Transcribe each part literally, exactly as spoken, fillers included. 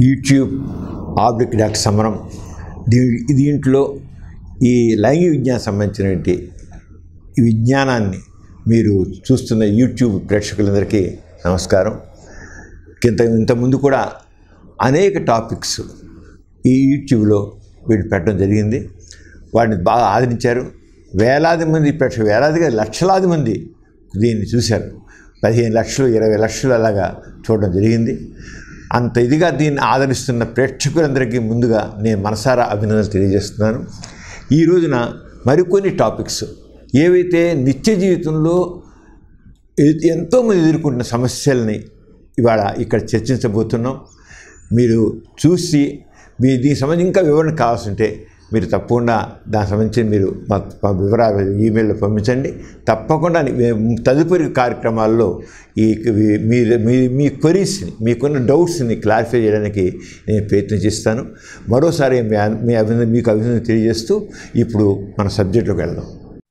YouTube oblique doctor సమరం దీ దీంట్లో ఈ లైంగిక విజ్ఞానం సంబంధించినటువంటి ఈ విజ్ఞానాన్ని మీరు చూస్తున్న యూట్యూబ్ ప్రేక్షకులందరికీ నమస్కారం. ఇంత ఇంతకుముందు కూడా అనేక టాపిక్స్ ఈ యూట్యూబ్లో వీళ్ళు పెట్టడం జరిగింది. వాటిని బాగా ఆదరించారు. వేలాది మంది ప్రేక్షకులు, వేలాదిగా లక్షలాది మంది దీన్ని చూశారు. పదిహేను లక్షలు ఇరవై లక్షలు అలాగా చూడడం జరిగింది. అంత ఇదిగా దీన్ని ఆదరిస్తున్న ప్రేక్షకులందరికీ ముందుగా నేను మనసారా అభినందనలు తెలియజేస్తున్నాను. ఈ రోజున మరికొన్ని టాపిక్స్ ఏవైతే నిత్య జీవితంలో ఎంతోమంది ఎదుర్కొంటున్న సమస్యల్ని ఇవాళ ఇక్కడ చర్చించబోతున్నాం. మీరు చూసి మీ దీనికి సంబంధించి ఇంకా వివరణ కావాల్సి ఉంటే మీరు తప్పకుండా దానికి సంబంధించి మీరు మా వివరాలు ఈమెయిల్లో పంపించండి. తప్పకుండా తదుపరి కార్యక్రమాల్లో ఈ మీరు మీ మీ క్వరీస్ని, మీకున్న డౌట్స్ని క్లారిఫై చేయడానికి నేను ప్రయత్నం చేస్తాను. మరోసారి మీ మీ అభినందన మీకు అభినందన తెలియజేస్తూ ఇప్పుడు మన సబ్జెక్టులోకి వెళ్దాం.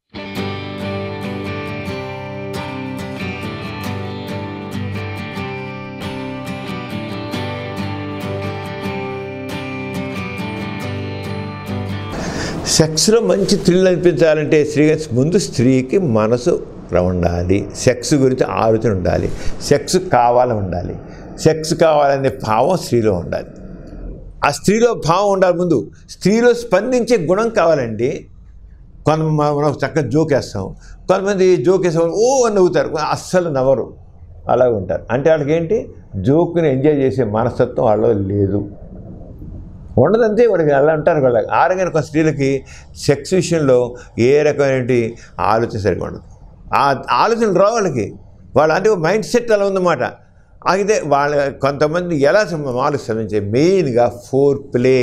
సెక్స్లో మంచి థ్రిల్ అనిపించాలంటే స్త్రీ ముందు స్త్రీకి మనసు ఉండాలి, సెక్స్ గురించి ఆలోచన ఉండాలి, సెక్స్ కావాలని ఉండాలి, సెక్స్ కావాలనే భావం స్త్రీలో ఉండాలి. ఆ స్త్రీలో భావం ఉండాలి. ముందు స్త్రీలో స్పందించే గుణం కావాలండి. కొంతమంది మనం చక్కగా జోక్ వేస్తాం, కొంతమంది జోక్ వేసాం ఓ అని నవ్వుతారు, అస్సలు నవ్వరు, అలాగే ఉంటారు. అంటే వాళ్ళకి ఏంటి, జోక్ని ఎంజాయ్ చేసే మనస్తత్వం వాళ్ళలో లేదు, ఉండదంతే. వాడికి అలా ఉంటారు. వాళ్ళకి ఆరోగ్యం ఒక స్త్రీలకి సెక్స్ విషయంలో ఏ రకమైన ఆలోచన సరిగా ఉండదు. ఆ ఆలోచనలు రావు వాళ్ళకి. వాళ్ళ అంటే మైండ్ సెట్ అలా ఉందన్నమాట. అయితే వాళ్ళ కొంతమంది ఎలా ఆలోచిస్తారు, మెయిన్గా ఫోర్ ప్లే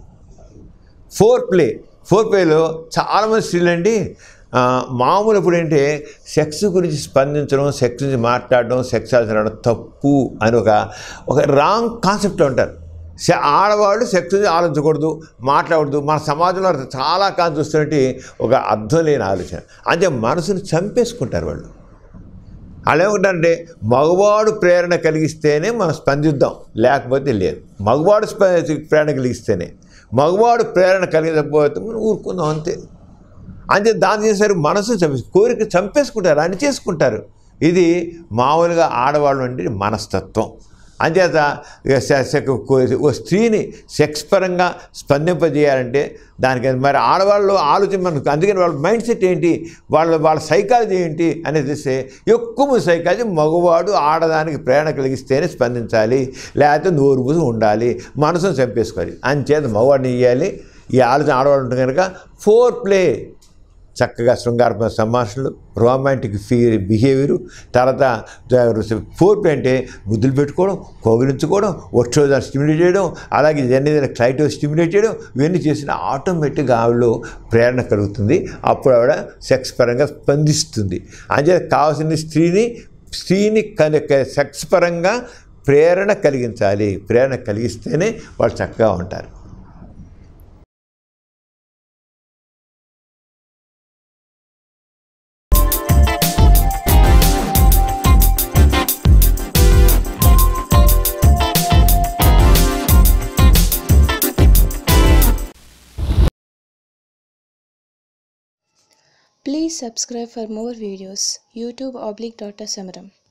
ఫోర్ ప్లే ఫోర్ ప్లేలో చాలామంది స్త్రీలు అండి మామూలు ఇప్పుడు ఏంటంటే సెక్స్ గురించి స్పందించడం, సెక్స్ గురించి మాట్లాడడం, సెక్స్ ఆలోచన తప్పు అని ఒక ఒక రాంగ్ కాన్సెప్ట్లో ఉంటారు. ఆడవాళ్ళు సెక్స్ గురించి ఆలోచించకూడదు, మాట్లాడకూడదు. మన సమాజంలో చాలా కాలం చూస్తున్నట్టు ఒక అర్థం లేని ఆలోచన. అంటే మనసును చంపేసుకుంటారు వాళ్ళు. వాళ్ళు ఏమంటారంటే మగవాడు ప్రేరణ కలిగిస్తేనే మనం స్పందిద్దాం, లేకపోతే లేదు. మగవాడు ప్రేరణ కలిగిస్తేనే, మగవాడు ప్రేరణ కలిగకపోతే మనం ఊరుకుందాం అంతే. అంటే దాని చేసేసరికి మనసును చంపేసి కోరిక చంపేసుకుంటారు, అని చేసుకుంటారు. ఇది మామూలుగా ఆడవాళ్ళు అంటే మనస్తత్వం. అంచేత ఓ స్త్రీని సెక్స్ పరంగా స్పందింపజేయాలంటే దానికి మరి ఆడవాళ్ళు ఆలోచన మనకు, అందుకని వాళ్ళ మైండ్ సెట్ ఏంటి, వాళ్ళ వాళ్ళ సైకాలజీ ఏంటి అనేది చూస్తే ఎక్కువ సైకాలజీ మగవాడు ఆడదానికి ప్రేరణ కలిగిస్తేనే స్పందించాలి, లేకపోతే నోరు పూసి ఉండాలి, మనసును చంపేసుకోవాలి. అంచేత మగవాడిని ఇవ్వాలి. ఈ ఆలోచన ఆడవాళ్ళు ఉంటుంది కనుక ఫోర్ ప్లే, చక్కగా శృంగారమైన సంభాషణలు, రొమాంటిక్ ఫీ బిహేవియరు, తర్వాత ఫోర్ ప్లే అంటే ముద్దులు పెట్టుకోవడం, కౌగిలించుకోవడం, ఒట్టోజా స్టిమ్యులేట్ చేయడం, అలాగే జన్ని క్లైటో స్టిమ్యులేట్ చేయడం, ఇవన్నీ చేసిన ఆటోమేటిక్గా ఆవిడలో ప్రేరణ కలుగుతుంది. అప్పుడు ఆవిడ సెక్స్ పరంగా స్పందిస్తుంది. అంటే కావాల్సిన స్త్రీని స్త్రీని సెక్స్ పరంగా ప్రేరణ కలిగించాలి. ప్రేరణ కలిగిస్తేనే వాళ్ళు చక్కగా ఉంటారు. Please subscribe for more videos. YouTube oblique Doctor Samaram.